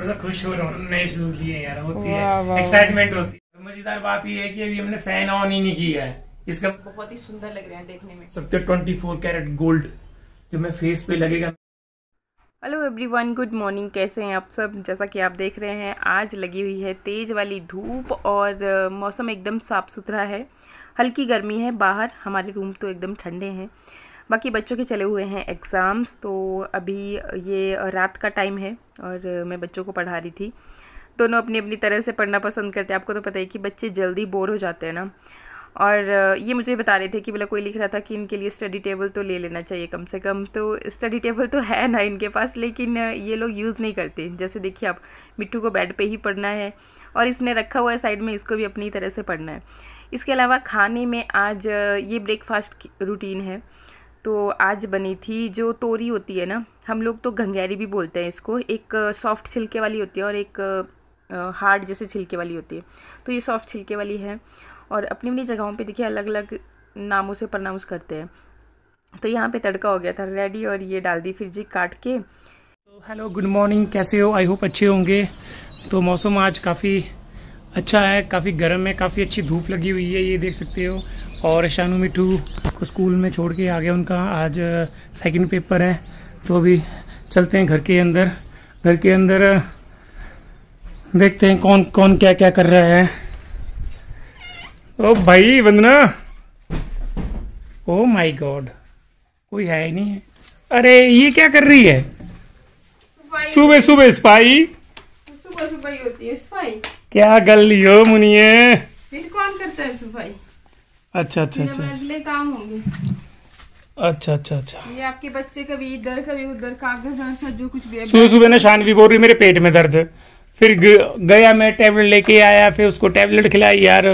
थोड़ा सा खुश हो रहा हूँ, नए शूज लिए यार, होती है एक्साइटमेंट होती है। मजेदार बात यह है कि अभी हमने फैन ऑन ही नहीं किया है, इसका बहुत ही सुंदर लग रहे हैं देखने में। सबसे 24 कैरेट गोल्ड जो मैं फेस पे लगेगा। Hello everyone, good morning. कैसे हैं आप सब? जैसा कि आप देख रहे हैं आज लगी हुई है तेज़ वाली धूप और मौसम एकदम साफ़ सुथरा है। हल्की गर्मी है बाहर, हमारे रूम तो एकदम ठंडे हैं। बाकी बच्चों के चले हुए हैं एग्ज़ाम्स, तो अभी ये रात का टाइम है और मैं बच्चों को पढ़ा रही थी। दोनों अपनी अपनी तरह से पढ़ना पसंद करते हैं। आपको तो पता है कि बच्चे जल्दी बोर हो जाते हैं ना। और ये मुझे बता रहे थे कि बोला कोई लिख रहा था कि इनके लिए स्टडी टेबल तो ले लेना चाहिए कम से कम। तो स्टडी टेबल तो है ना इनके पास, लेकिन ये लोग यूज़ नहीं करते। जैसे देखिए आप, मिट्टू को बेड पे ही पढ़ना है और इसने रखा हुआ है साइड में, इसको भी अपनी तरह से पढ़ना है। इसके अलावा खाने में आज ये ब्रेकफास्ट रूटीन है। तो आज बनी थी जो तोरी होती है ना, हम लोग तो घंघेरी भी बोलते हैं इसको। एक सॉफ्ट छिलके वाली होती है और एक हार्ड जैसे छिलके वाली होती है। तो ये सॉफ्ट छिलके वाली है और अपनी अपनी जगहों पे देखिए अलग अलग नामों से प्रोनाउंस करते हैं। तो यहाँ पे तड़का हो गया था रेडी और ये डाल दी फिर जी काट के। तो हेलो गुड मॉर्निंग, कैसे हो? आई होप अच्छे होंगे। तो मौसम आज काफ़ी अच्छा है, काफ़ी गर्म है, काफ़ी अच्छी धूप लगी हुई है, ये देख सकते हो। और शानू मिठू को स्कूल में छोड़ के आ गया, उनका आज सेकंड पेपर है। तो अभी चलते हैं घर के अंदर। घर के अंदर देखते हैं कौन कौन क्या क्या कर रहा है। ओ भाई वंदना, ओ माय गॉड, कोई है ही नहीं है। अरे ये क्या कर रही है? सुबह सुबह सफाई, सुबह सुबह ही होती है सफाई। क्या गल लियो मुनिए, फिर कौन करता है सफाई? अच्छा अच्छा अच्छा, अगले काम होंगे। अच्छा अच्छा अच्छा। ये आपके बच्चे कभी इधर कभी उधर, कागज जो कुछ भी है। सुबह सुबह ना शानवी बोल रही मेरे पेट में दर्द। फिर गया मैं टैबलेट लेके आया, फिर उसको टैबलेट खिलाई। यार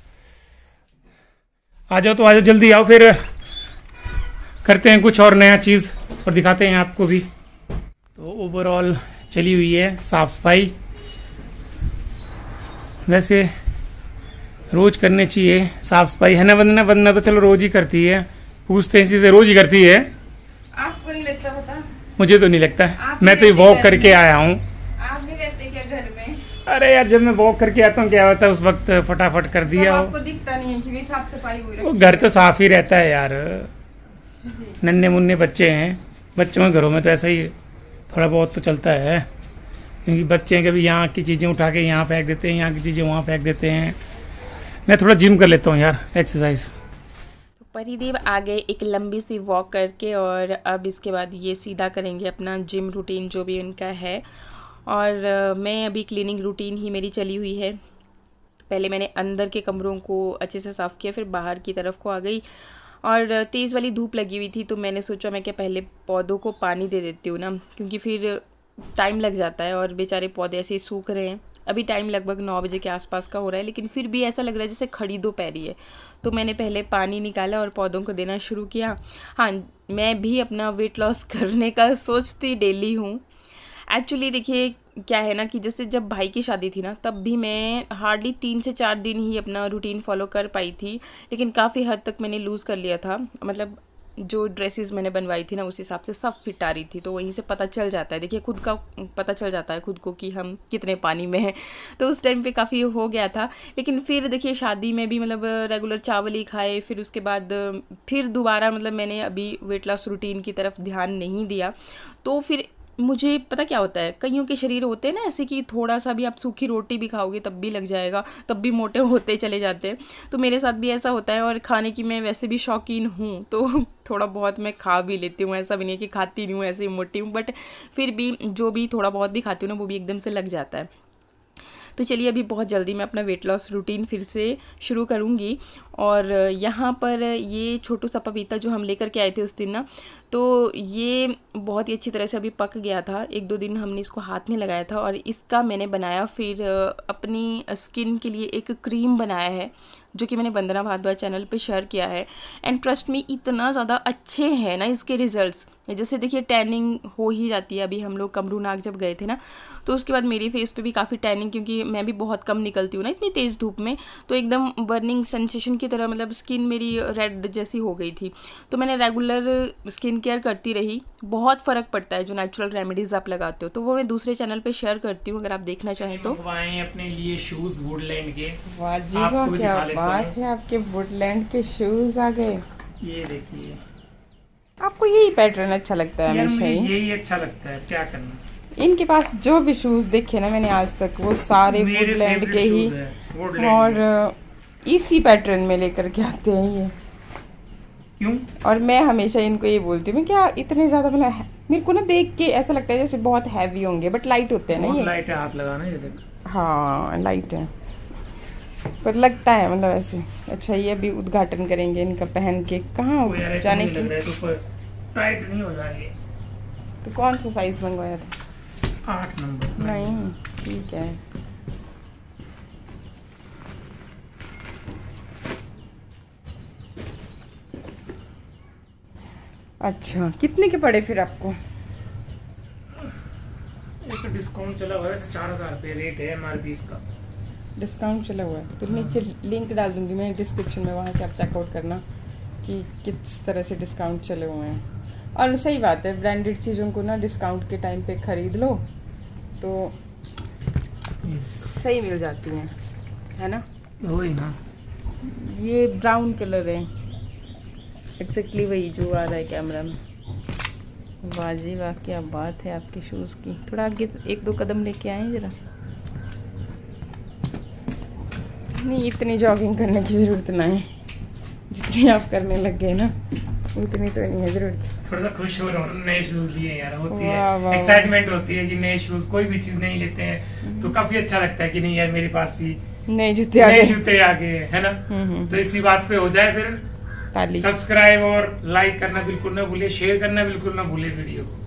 आ जाओ, तो आ जाओ, जल्दी आओ, फिर करते हैं कुछ और नया चीज़ और दिखाते हैं आपको भी। तो ओवरऑल चली हुई है साफ सफाई। वैसे रोज करने चाहिए साफ सफाई, है ना वंदना? वंदना तो चलो रोज ही करती है, पूछते हैं इसी से, रोज ही करती है। आपको नहीं लगता? पता मुझे तो नहीं लगता है, मैं तो वॉक करके आया हूँ। आप नहीं रहते क्या घर में? अरे यार जब मैं वॉक करके आता हूँ क्या होता है, उस वक्त फटाफट कर दिया। तो आपको दिखता नहीं है कि भी साफ सफाई हुई? वो घर तो साफ ही रहता है यार, नन्हे मुन्ने बच्चे हैं, बच्चों के घरों में तो ऐसा ही थोड़ा बहुत तो चलता है, क्योंकि बच्चे कभी यहाँ की चीज़ें उठा के यहाँ फेंक देते हैं, यहाँ की चीज़ें वहाँ फेंक देते हैं। मैं थोड़ा जिम कर लेता हूँ यार, एक्सरसाइज। तो परिदेव आ गए एक लंबी सी वॉक करके और अब इसके बाद ये सीधा करेंगे अपना जिम रूटीन जो भी उनका है। और मैं अभी क्लीनिंग रूटीन ही मेरी चली हुई है। तो पहले मैंने अंदर के कमरों को अच्छे से साफ़ किया, फिर बाहर की तरफ को आ गई और तेज़ वाली धूप लगी हुई थी। तो मैंने सोचा मैं क्या पहले पौधों को पानी दे देती हूँ ना, क्योंकि फिर टाइम लग जाता है और बेचारे पौधे ऐसे ही सूख रहे हैं। अभी टाइम लगभग 9 बजे के आसपास का हो रहा है, लेकिन फिर भी ऐसा लग रहा है जैसे खड़ी दोपहरी है। तो मैंने पहले पानी निकाला और पौधों को देना शुरू किया। हाँ, मैं भी अपना वेट लॉस करने का सोचती डेली हूँ। एक्चुअली देखिए क्या है ना कि जैसे जब भाई की शादी थी ना, तब भी मैं हार्डली 3 से 4 दिन ही अपना रूटीन फॉलो कर पाई थी, लेकिन काफ़ी हद तक मैंने लूज़ कर लिया था। मतलब जो ड्रेसेस मैंने बनवाई थी ना, उस हिसाब से सब फिट आ रही थी। तो वहीं से पता चल जाता है, देखिए खुद का पता चल जाता है खुद को कि हम कितने पानी में हैं। तो उस टाइम पे काफ़ी हो गया था, लेकिन फिर देखिए शादी में भी मतलब रेगुलर चावल ही खाए। फिर उसके बाद फिर दोबारा मतलब मैंने अभी वेट लॉस रूटीन की तरफ ध्यान नहीं दिया। तो फिर मुझे पता क्या होता है, कईयों के शरीर होते हैं ना ऐसे कि थोड़ा सा भी आप सूखी रोटी भी खाओगे तब भी लग जाएगा, तब भी मोटे होते चले जाते हैं। तो मेरे साथ भी ऐसा होता है और खाने की मैं वैसे भी शौकीन हूँ, तो थोड़ा बहुत मैं खा भी लेती हूँ। ऐसा भी नहीं है कि खाती नहीं हूँ, ऐसे ही मोटी हूँ, बट फिर भी जो भी थोड़ा बहुत भी खाती हूँ ना, वो भी एकदम से लग जाता है। तो चलिए अभी बहुत जल्दी मैं अपना वेट लॉस रूटीन फिर से शुरू करूँगी। और यहाँ पर ये छोटू सा पपीता जो हम लेकर के आए थे उस दिन ना, तो ये बहुत ही अच्छी तरह से अभी पक गया था। 1-2 दिन हमने इसको हाथ में लगाया था और इसका मैंने बनाया फिर अपनी स्किन के लिए एक क्रीम बनाया है, जो कि मैंने वंदना भारद्वाज चैनल पे शेयर किया है। एंड ट्रस्ट मी, इतना ज़्यादा अच्छे हैं ना इसके रिजल्ट्स। जैसे देखिए टैनिंग हो ही जाती है। अभी हम लोग कमरू नाग जब गए थे ना, तो उसके बाद मेरी फेस पे भी काफ़ी टैनिंग, क्योंकि मैं भी बहुत कम निकलती हूँ ना इतनी तेज़ धूप में, तो एकदम बर्निंग सेंसेशन की तरह मतलब स्किन मेरी रेड जैसी हो गई थी। तो मैंने रेगुलर स्किन केयर करती रही, बहुत फ़र्क पड़ता है जो नेचुरल रेमेडीज़ आप लगाते हो, तो वो मैं दूसरे चैनल पे शेयर करती हूँ, अगर आप देखना चाहें तो। अपने लिए शूज़ वुडलैंड के। वाह जी वाह, क्या बात है, आपके वुडलैंड के शूज़ आ गए। ये देखिए, आपको यही पैटर्न अच्छा लगता है हमेशा ही? यही अच्छा लगता है, क्या करना। इनके पास जो भी शूज देखे ना मैंने आज तक, वो सारे वुडलैंड के ही और इसी पैटर्न में लेकर के आते हैं ये। क्यों? और मैं हमेशा इनको ये बोलती हूँ, क्या इतने ज्यादा, मतलब मेरे को ना देख के ऐसा लगता है जैसे बहुत हैवी होंगे, बट लाइट होते हैं ना ये। लाइट है, हाथ लगाना ये देख। हाँ लाइट है, पर लगता है मतलब ऐसे। अच्छा, ये अभी उद्घाटन करेंगे इनका पहन के, कहाँ जाने की, टाइट नहीं हो जाएगी। तो कौन सा साइज मंगवाया था? 8 नंबर। नहीं, ठीक है। अच्छा, कितने के पड़े फिर आपको? एक डिस्काउंट चला हुआ है, 4000 रुपये रेट है MRP का। डिस्काउंट चला हुआ है तो नीचे लिंक डाल दूंगी मैं डिस्क्रिप्शन में, वहाँ से आप चेकआउट करना कि किस तरह से डिस्काउंट चले हुए हैं। और सही बात है, ब्रांडेड चीज़ों को ना डिस्काउंट के टाइम पे ख़रीद लो तो सही मिल जाती हैं, है ना? वही ना। ये ब्राउन कलर है, एक्जैक्टली वही जो आ रहा है कैमरा में। वाह जी वाह, क्या बात है आपके शूज़ की। थोड़ा आगे 1-2 कदम लेके आए ज़रा। नहीं, इतनी जॉगिंग करने की ज़रूरत ना है, जितनी आप करने लग गए ना उतनी तो नहीं है ज़रूरत। थोड़ा सा खुश हो रहा हूँ, नए शूज लिए यार, होती है एक्साइटमेंट होती है कि नए शूज, कोई भी चीज नहीं लेते हैं तो काफी अच्छा लगता है कि नहीं यार मेरे पास भी नए जूते आ गए, है ना। तो इसी बात पे हो जाए फिर सब्सक्राइब और लाइक करना बिल्कुल ना भूले, शेयर करना बिल्कुल ना भूले वीडियो को।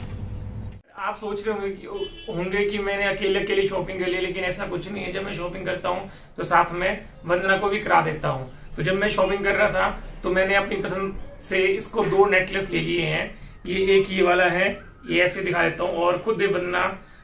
आप सोच रहे होंगे कि मैंने अकेले शॉपिंग कर ली, लेकिन ऐसा कुछ नहीं है। जब मैं शॉपिंग करता हूँ तो साथ में वंदना को भी करा देता हूँ। तो जब मैं शॉपिंग कर रहा था तो मैंने अपनी पसंद से इसको 2 नेकलेस ले लिए हैं। ये एक ये वाला है, ये ऐसे दिखा देता हूँ और खुद वंदना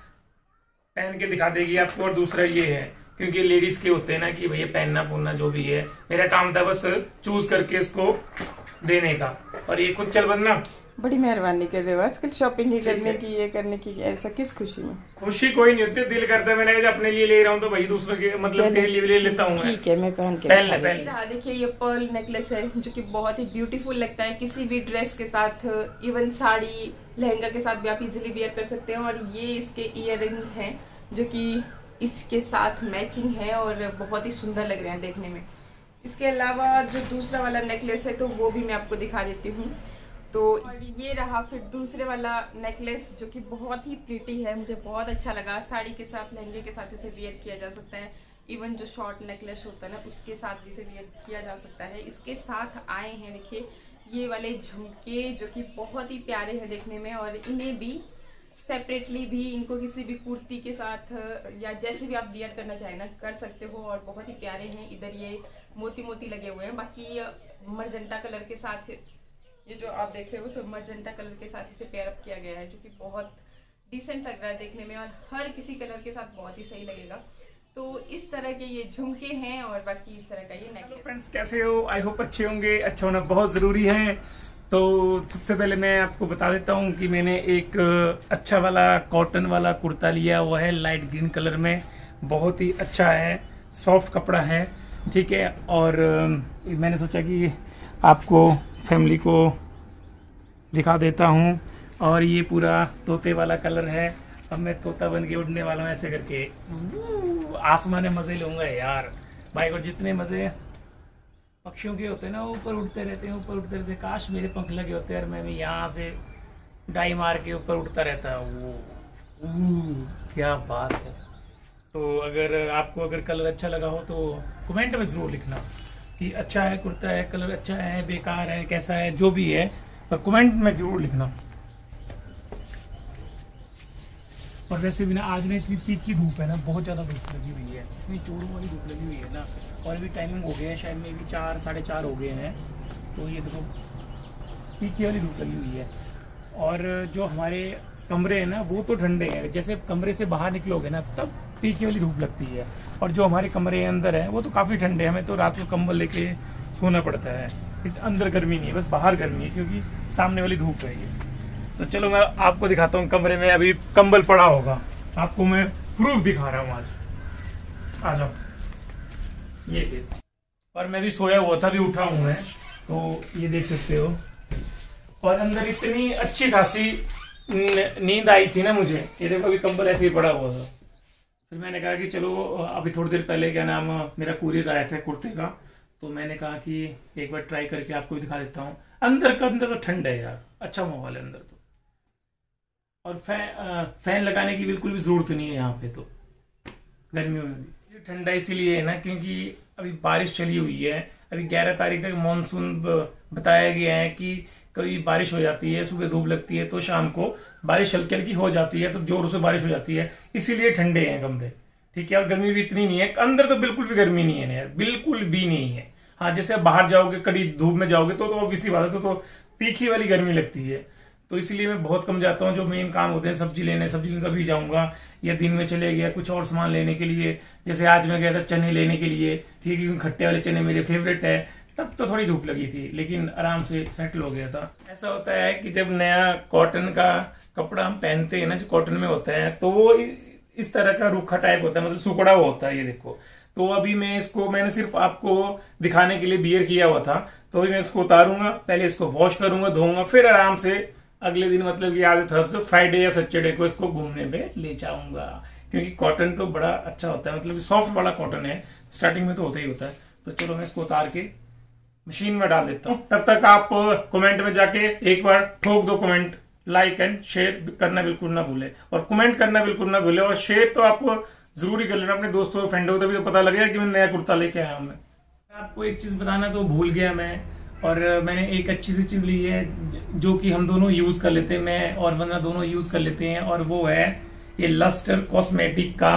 पहन के दिखा देगी आपको। और दूसरा ये है, क्योंकि लेडीज के होते हैं ना कि भैया पहनना पुनना जो भी है, मेरा काम था बस चूज करके इसको देने का। और ये खुद चल वंदना, बड़ी मेहरबानी कर रहे हो, आजकल शॉपिंग ही करने की, ये करने की, ऐसा किस खुशी में? खुशी कोई नहीं होती, दिल करता है मैंने अपने लिए ले रहा हूँ तो भाई दूसरों के मतलब तेरे लिए ले लेता हूँ। ठीक है, मैं पहन के देखिए, ये पर्ल नेकलेस है जो कि बहुत ही ब्यूटीफुल लगता है किसी भी ड्रेस के साथ, इवन साड़ी लहंगा के साथ भी आप इजीली वियर कर सकते हैं। और ये इसके ईयररिंग हैं जो कि इसके साथ मैचिंग है और बहुत ही सुंदर लग रहे हैं देखने में। इसके अलावा जो दूसरा वाला नेकलेस है तो वो भी मैं आपको दिखा देती हूँ। तो ये रहा फिर दूसरे वाला नेकलेस जो कि बहुत ही प्रीटी है, मुझे बहुत अच्छा लगा। साड़ी के साथ लहंगे के साथ इसे वियर किया जा सकता है, इवन जो शॉर्ट नेकलेस होता है ना उसके साथ भी इसे वियर किया जा सकता है। इसके साथ आए हैं देखिए ये वाले झुमके जो कि बहुत ही प्यारे हैं देखने में, और इन्हें भी सेपरेटली भी इनको किसी भी कुर्ती के साथ या जैसे भी आप वियर करना चाहें ना कर सकते हो, और बहुत ही प्यारे हैं। इधर ये मोती मोती लगे हुए हैं, बाकी मरजेंटा कलर के साथ ये जो आप देख रहे हो तो मरजेंटा कलर के साथ इसे पेयर अप किया गया है जो कि बहुत डिसेंट लग रहा है देखने में, और हर किसी कलर के साथ बहुत ही सही लगेगा। तो इस तरह के ये झुमके हैं और बाकी इस तरह का ये नेकलेस। फ्रेंड्स कैसे हो? आई होप अच्छे होंगे। अच्छा होना बहुत ज़रूरी है। तो सबसे पहले मैं आपको बता देता हूँ कि मैंने एक अच्छा वाला कॉटन वाला कुर्ता लिया हुआ है लाइट ग्रीन कलर में, बहुत ही अच्छा है, सॉफ्ट कपड़ा है, ठीक है। और मैंने सोचा कि आपको फैमिली को दिखा देता हूँ। और ये पूरा तोते वाला कलर है, अब मैं तोता बन के उड़ने वाला हूँ ऐसे करके, आसमान में मज़े लूँगा यार भाई। और जितने मज़े पक्षियों के होते हैं ना, ऊपर उड़ते रहते हैं, ऊपर उड़ते रहते हैं। काश मेरे पंख लगे होते हैं, मैं भी यहाँ से डाई मार के ऊपर उड़ता रहता वो क्या बात है। तो अगर आपको कलर अच्छा लगा हो तो कमेंट में ज़रूर लिखना कि अच्छा है कुर्ता है, कलर अच्छा है, बेकार है, कैसा है, जो भी है, पर कमेंट में जरूर लिखना। और वैसे भी ना आज में इतनी तीखी धूप है ना, बहुत ज़्यादा धूप लगी हुई है, इतनी चोरों वाली धूप लगी हुई है ना। और अभी टाइमिंग हो गया है शायद में भी 4 साढ़े 4 हो गए हैं, तो ये देखो तीखी वाली धूप लगी हुई है। और जो हमारे कमरे हैं ना वो तो ठंडे हैं, जैसे कमरे से बाहर निकलोगे ना तब तीखी वाली धूप लगती है। और जो हमारे कमरे अंदर है वो तो काफ़ी ठंडे हैं, हमें तो रात को कंबल लेके सोना पड़ता है। अंदर गर्मी नहीं है, बस बाहर गर्मी है क्योंकि सामने वाली धूप है ये। तो चलो मैं आपको दिखाता हूँ, कमरे में अभी कंबल पड़ा होगा, आपको मैं प्रूफ दिखा रहा हूँ आज। आ जाओ, ये और मैं भी सोया हुआ था, अभी उठा हूँ मैं, तो ये देख सकते हो। और अंदर इतनी अच्छी खासी नींद आई थी ना मुझे, ये देखो अभी कंबल ऐसे ही पड़ा हुआ था। फिर मैंने कहा कि चलो अभी थोड़ी देर पहले क्या नाम मेरा कुरियर आया था कुर्ते का, तो मैंने कहा कि एक बार ट्राई करके आपको भी दिखा देता हूँ। अंदर तो ठंड है यार, अच्छा माहौल है अंदर तो। और फैन लगाने की बिल्कुल भी जरूरत नहीं है यहाँ पे तो गर्मियों में भी। ठंडा इसीलिए है ना क्योंकि अभी बारिश चली हुई है। अभी 11 तारीख तक मानसून बताया गया है कि कभी बारिश हो जाती है, सुबह धूप लगती है तो शाम को बारिश हल्की हल्की हो जाती है, तो जोरों से बारिश हो जाती है, इसीलिए ठंडे हैं कमरे। ठीक है, और गर्मी भी इतनी नहीं है, अंदर तो बिल्कुल भी गर्मी नहीं है यार, बिल्कुल भी नहीं है। हाँ, जैसे बाहर जाओगे कड़ी धूप में जाओगे तो ऑब्वियसली बात है, तो तीखी वाली गर्मी लगती है। तो इसलिए मैं बहुत कम जाता हूँ, जो मेन काम होते हैं सब्जी लेने तभी जाऊंगा, या दिन में चले गया कुछ और सामान लेने के लिए। जैसे आज मैं गया था चने लेने के लिए, ठीक है, खट्टे वाले चने मेरे फेवरेट है। तब तो थोड़ी धूप लगी थी लेकिन आराम से सेटल हो गया था। ऐसा होता है कि जब नया कॉटन का कपड़ा हम पहनते हैं ना, जो कॉटन में होता है, तो वो इस तरह का रूखा टाइप होता है, मतलब सुकड़ा हुआ होता है। ये देखो, तो अभी मैंने सिर्फ आपको दिखाने के लिए बियर किया हुआ था, तो अभी मैं इसको उतारूंगा, पहले इसको वॉश करूंगा, धोऊंगा, फिर आराम से अगले दिन, मतलब कि आज थर्सडे, फ्राइडे या सैटरडे को इसको घूमने में ले जाऊंगा। क्योंकि कॉटन तो बड़ा अच्छा होता है, मतलब सॉफ्ट वाला कॉटन है, स्टार्टिंग में तो होता ही होता है। तो चलो मैं इसको उतार के मशीन में डाल देता हूँ। तब तक आप कमेंट में जाके एक बार ठोक दो कमेंट, लाइक एंड शेयर करना बिल्कुल ना भूले, और कमेंट करना बिल्कुल ना भूले, और शेयर तो आपको जरूरी कर लेना अपने दोस्तों फ्रेंडों को, तभी तो पता लगेगा कि मैं नया कुर्ता लेके आया हूँ। मैं आपको एक चीज बताना तो भूल गया मैं, और मैंने एक अच्छी सी चीज ली है जो कि हम दोनों यूज कर लेते हैं, मैं और वरना दोनों यूज कर लेते हैं, और वो है ये लस्टर कॉस्मेटिक का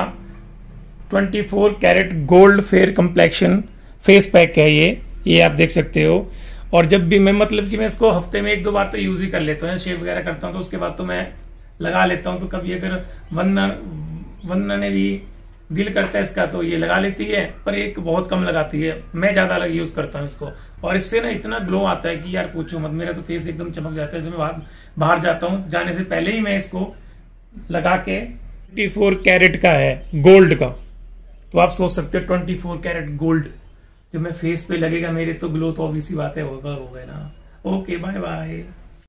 24 carat gold fair complexion face pack है ये आप देख सकते हो। और जब भी मैं, मतलब कि मैं इसको हफ्ते में 1-2 बार तो यूज ही कर लेता हूँ, शेव वगैरह करता हूँ, तो उसके बाद तो मैं लगा लेता हूँ। तो कभी अगर वंदना ने भी दिल करता है इसका तो ये लगा लेती है, पर एक बहुत कम लगाती है, मैं ज्यादा यूज करता हूँ इसको। और इससे ना इतना ग्लो आता है कि यार पूछो मत, मेरा तो फेस एकदम चमक जाता है। जैसे मैं बाहर जाता हूँ, जाने से पहले ही मैं इसको लगा के, 24 कैरेट का है गोल्ड का, तो आप सोच सकते हो 24 कैरेट गोल्ड जब मैं फेस पे लगेगा मेरे, तो ग्लो तो ऑब्वियसली बात है होगा ना। Okay, bye bye.